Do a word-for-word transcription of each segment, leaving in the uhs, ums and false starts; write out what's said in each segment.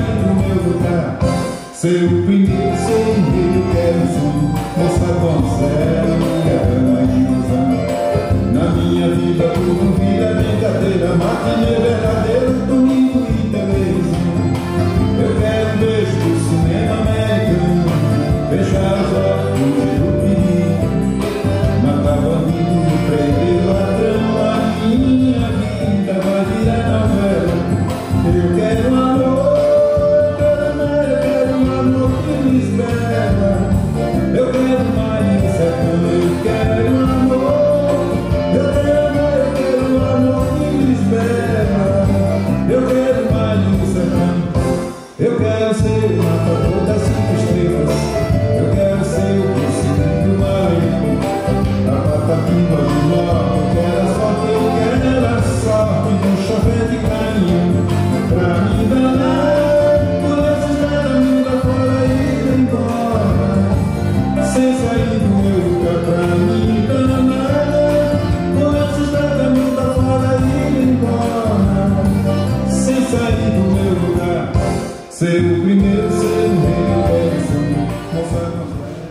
sair do meu lugar. Ser o primeiro, ser o meio, quero um sonho. Moça com céu, quero uma ilusão. Na minha vida tudo vira brincadeira, matinê verdadeiro, domingo e televisão. Eu quero um beijo do cinema americano, fechar os olhos, fugir do perigo, matar bandido, prender ladrão. A minha vida vai virar novela. Eu quero um amor, eu quero amar, eu quero um amor que me espera. Eu quero mais do sertão, eu quero um amor. Eu quero amar, eu quero um amor que me espera. Eu quero mais do sertão. Eu quero ser o matador das cinco estrelas. Eu quero ser o príncipe do Maranhão, a Patativa do Norte. Eu quero a sorte, eu quero a sorte do chofer de caminhão. Pra me danar, por essa estrada muda fora e ir embora, sem sair do meu lugar. Pra me danar, por essa estrada muda fora e ir embora, sem sair do meu lugar. Ser o primeiro, ser o rei, quero um sonho. Moça com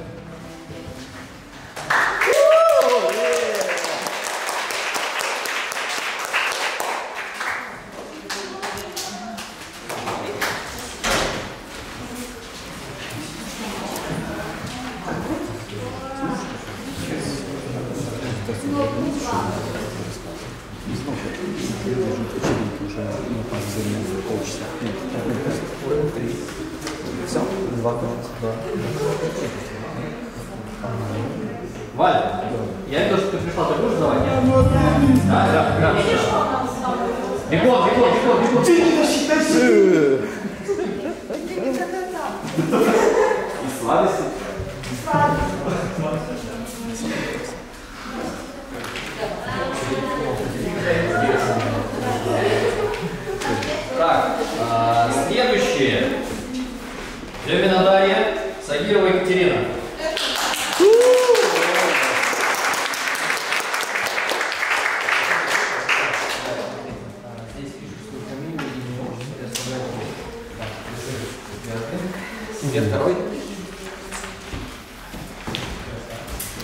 Валя, я видел, что ты пришла, ты будешь давать? Да, да, да. Бегом, бегом, бегом, бегом. Ты не засчитайся. И сладости. Так, а, следующее. Левина Дарья, Сагирова Екатерина. Где второй?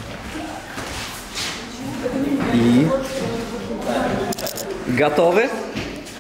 И готовы?